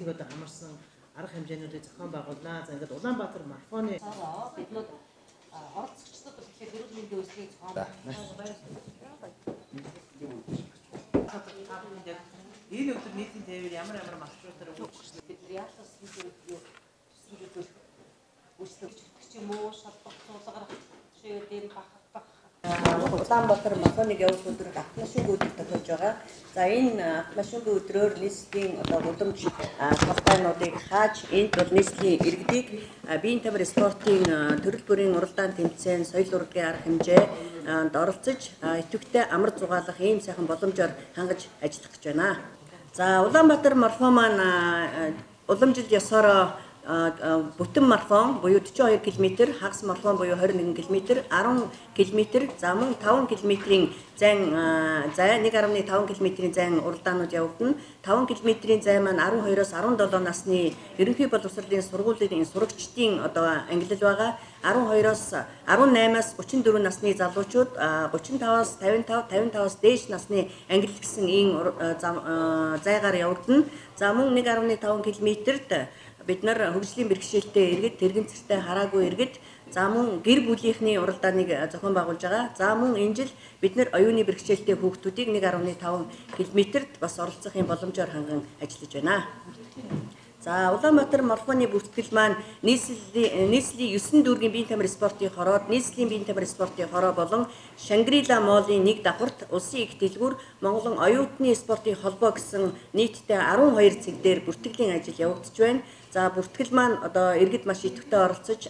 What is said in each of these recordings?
이것도 амарсан арга хэмжээнүүдийг зохион байгуулнаа. За ингээд Улаанбаатар марафоны биднүүд оролцогчдод тэгэхээр эрүүл мэндийн үйлчлэгийг зохион энэ өдөр нийтийн тээвэр ямар маршрутаар үйлчлэх бид яалтаас үйлчлэх юм уу шалбах цуулгаар шийдэн бахах Улаанбаатар марафоныг явуулах өдрөөр автомашингүй өдөр тохиолж байгаа. За энэ автомашингүй өдрөөр нийслэлийн гудамж компаниудыг хааж энд бол нийслэлийн иргэдийг биеийн тамир спортын төрөл бүрийн уралдаан тэмцээн, соёл урлагийн арга хэмжээнд оролцож идэвхтэй амар зугаалах ийм сайхан боломжоор хангаж ажиллах гэж байна. За Улаанбаатар марафон маань уламжлалт ёсоор бүтэн марафон буюу 42 км, хагас марафон буюу 21 км, 10 км, за мөн 5 км-ийн зайн 1.5 км-ийн зайн уралдаанууд явагдана. 5 км-ийн зай маань 12-оос 17 насны ерөнхий боловсролын сургуулийн сурагчдын ангиллал байгаа. 12-оос 18-аас 34 насны залуучууд, 35-аас 55, 55-аас дээш насны ангиллал гэсэн ийм зайгаар явагдана. За мөн 1.5 км-т бид нар хөгжлийн бэрхшээлтэй иргэд, тэрэгэн цэгцтэй хараагүй иргэд, за мөн гэр бүлийнхний уралдааныг зохион байгуулж байгаа. За мөн энэ жил бид нар оюуны бэрхшээлтэй хүүхдүүдийг 1.5 км-т бас оролцох юм боломжоор ханган ажиллаж байна. За Улаанбаатар марафоны бүртгэл маань нийслэлийн 9 дүүргийн биеийн тамир спортын хороод, нийслэлийн биеийн тамир спортын хороо болон Шангрила молын нэг давхарт улсын их дэлгүүр Монголын оюутны спортын холбоо гэсэн нийтдээ 12 цэг дээр бүртгэлийн ажил явагдаж байна. За бүртгэл маань иргэд маш идэвхтэй оролцож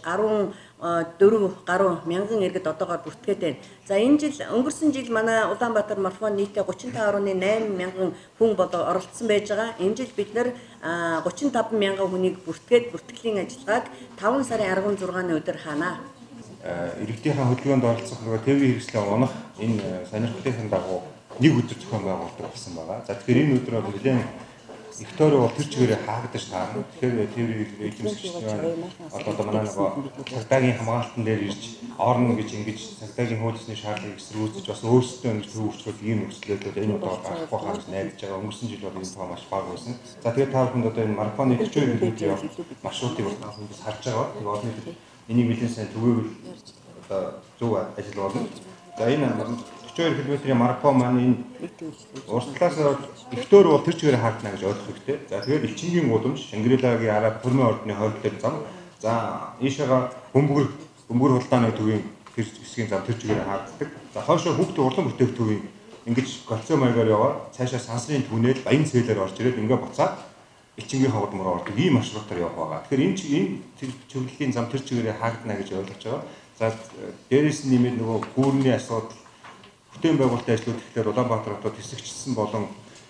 14 гаруй мянган иргэд одоогоор бүртгээд байна. За энэ жил өнгөрсөн жил манай Улаанбаатар марафон нийтдээ 35.8 мянган хүн оролцсон байж байгаа. Энэ жил бид нар 35 мянган хүнийг бүртгээд бүртгэлийн ажиллагааг 5 сарын 16-ны өдөр хаана. Иргэдийнхээ хөдөлгөөнд оролцох нөгөө тээврийн хэрэгслээ унах энэ сонирхлын дагуу нэг өдөр зохион байгуулдаг болсон байгаа. За тэгэхээр энэ өдрөө нэлээд их тойроо тэр чигээрээ хаагдаж таарна. Тэгэхээр тээврийн эзэмшигчдийн одоо манай нөгөө цагдаагийн хамгаалтан дээр ирж орно гэж ингэж цагдаагийн хуулийн шаардлагыг эсрүүцэж бас өөрсдөө ингэж төвөгчлөд ийм нөхцөлөд энэ удаа гарахгүй хаа гэж найдаж байгаа. Өнгөрсөн жил бол энэ тоо маш бага байсан. За тэгээд та бүхэнд одоо энэ марафоны 42 км маршрутыг бол та бүхэнд харж байгаа. Тэгээд олон нийтэд энийг нэлээд сайн түгээвэр одоо зөв ажил болно. За энэ 42 км-ийн марафон маань энэ уртлаас их тойр бол тэр чигээр хаагдана гэж ойлгох хэрэгтэй. За тэгээд Ичингийн гудамж, Шангрилагийн араа Пүрмэн ордны хойд дээр зам. За ийшээга бөмбөр хулдааны төвийн тэр хэсгийн зам тэр чигээр хаагддаг. За хойшоо хүүхдийн урлан бүтээгдэхүүн ингэж голцоо маягаар яваад цаашаа сансрын түнэл баян цээлээр орж ирээд ингээ буцаад Ичингийн ховд мөр ордог ийм маршрутаар явах байгаа. Тэгэхээр энэ чиглэлийн зам тэр чигээр хаагдана гэж ойлгож байгаа. За дээрээс нь нэмээд нөгөө гүүрний асуудал бүтээн байгуулалтын ажлууд тэгэхээр Улаанбаатар хотод хэсэгчсэн болон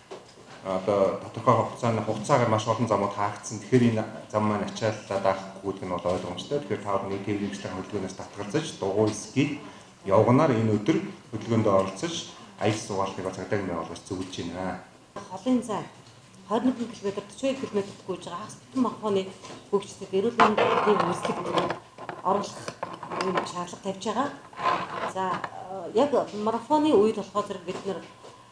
одоо тодорхой хугацаагаар маш олон замууд хаагдсан. Тэгэхээр энэ зам маань ачааллаа даахгүй гэдэг нь бол ойлгомжтой. Тэгэхээр та бүхэн тээврийн хэрэгслийн хөдөлгөөнөөс татгалзаж дугуй эсгийг явганаар энэ өдөр хөдөлгөөнд оролцож аялал суугаалтыг цагдаагийн байгууллагаас зөвлөж байна. Холын зай 21 км 42 км гүйж байгаа хагас бүтэн марафоны хөгжлөд эрүүл мэндийн үйлчлэгт оруулах шаардлага тавьж байгаа. За яг марафоны үед болохоор зэрэг бид нэр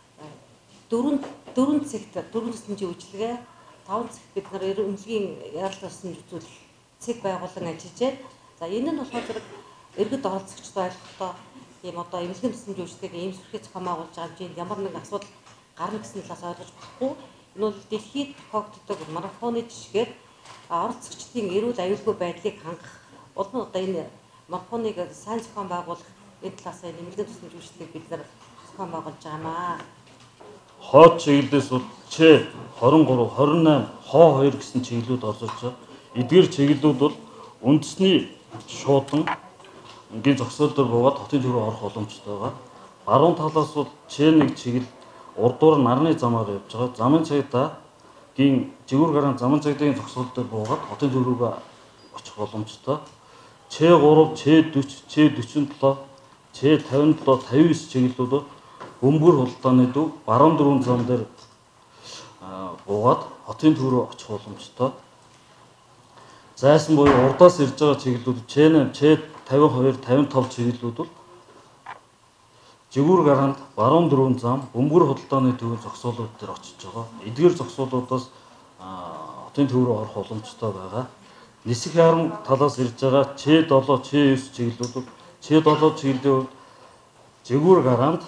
4 цагт 4 төсөмжийн үйлчилгээ 5 цагт бид нар эмнэлгийн яаралтай үзүүлэлт цэг байгуулан ажиллаж байна. За энэ нь болохоор зэрэг иргэд оролцогчдод ойлгохдоо ийм одоо эмнэлгийн төсөмжийн үйлчилгээг ийм сүрхий зохион байгуулж байгаа хэмжээнд ямар нэг асуудал гарна гэсэн талаас ойлгож болохгүй. Энэ бол дэлхийд тохиогддог марафоны жишгээр оролцогчдын эрүүл аюулгүй байдлыг хангах улам одоо энэ марафоныг сайн зохион байгуулах энэ талаас нь эмнэлгийн төсөмж үйлчлэгийг бид нар зохион байгуулж байгаамаа. Хоо чиглэлээс бол Ч 23, 28, Хоо 2 гэсэн чиглэлүүд орж байгаа. Эдгээр чиглэлүүд бол үндэсний шуудан ингийн зогсоолдор буугаад хотын төв рүү орох боломжтой байгаа. Баруун талаас бол Ч1 чиглэл урдуур нарны замаар явж байгаа. Замын цагдаагийн жигүүр гараан замын цагдаагийн зогсоолдор буугаад хотын төв рүү очих боломжтой. Ч3, Ч40, Ч47, Ч57, 59 чиглэлүүд бөмбөр хулдааны төв баруун дөрвөн зам дээр буугаад хотын төв рүү очих боломжтой. Зайсан буюу урдаас ирж байгаа чиглэлүүд Ч8, Ч52, 55 чиглэлүүд бол жигүүр гараанд баруун дөрвөн зам бөмбөр хулдааны төвийн зогсоолууд дээр очиж байгаа. Эдгээр зогсоолуудаас хотын төв рүү орох боломжтой байгаа. Нисэх харам талаас ирж байгаа Ч7, Ч9 чиглэлүүд Ч7 чиглэлийн хувьд Жигүүр гараанд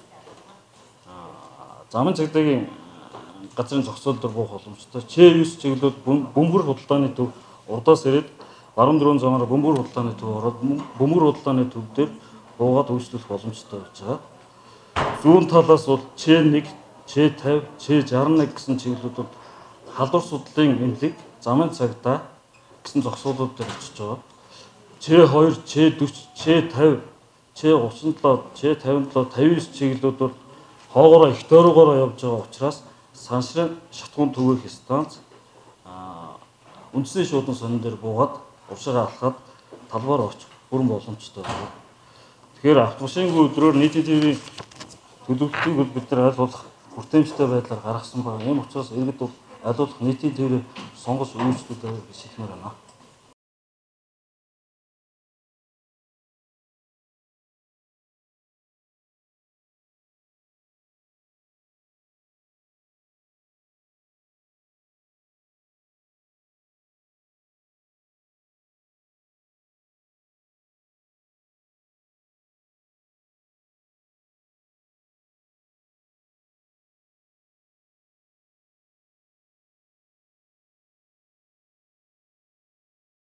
замын цагдаагийн газрын зогсоол дээр буух боломжтой. Ч9 чиглэлүүд бөмбөр худалдааны төв урдаас ирээд баруун дөрвөн замаараа бөмбөр худалдааны төв ороод бөмбөр худалдааны төв дээр буугаад үйлчлүүлэх боломжтой байж байгаа. Зүүн талаас бол Ч1, Ч50, Ч61 гэсэн чиглэлүүд халдвар судлалын эмнэлэг замын цагдаа гэсэн зогсоолууд дээр очиж байгаа. Ч2, Ч40, Ч50, Ч37, Ч57, 59 чиглэлүүд бол хоогоороо их тойрогоороо явж байгаа учраас Саншрын шатхуун түгээх станц үндэсний шуудан сонин дээр буугаад уршигаа алхаад талбаар очих бүрэн боломжтой байна. Тэгэхээр автомашингүй өдрөөр нийтийн төвийн төлөвлөлтийг бид нар аль болох хүртээмжтэй байдлаар гаргасан байна. Ийм учраас иргэд бол аль болох нийтийн төвийн сонгож үйлчлүүлэх гэж хэлмээр байна.